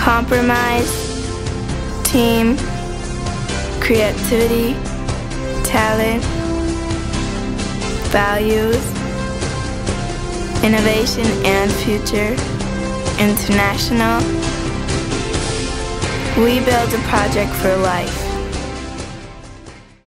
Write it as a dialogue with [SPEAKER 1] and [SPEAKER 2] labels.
[SPEAKER 1] compromise, team, creativity, talent, values, innovation and future, international. We build a project for life.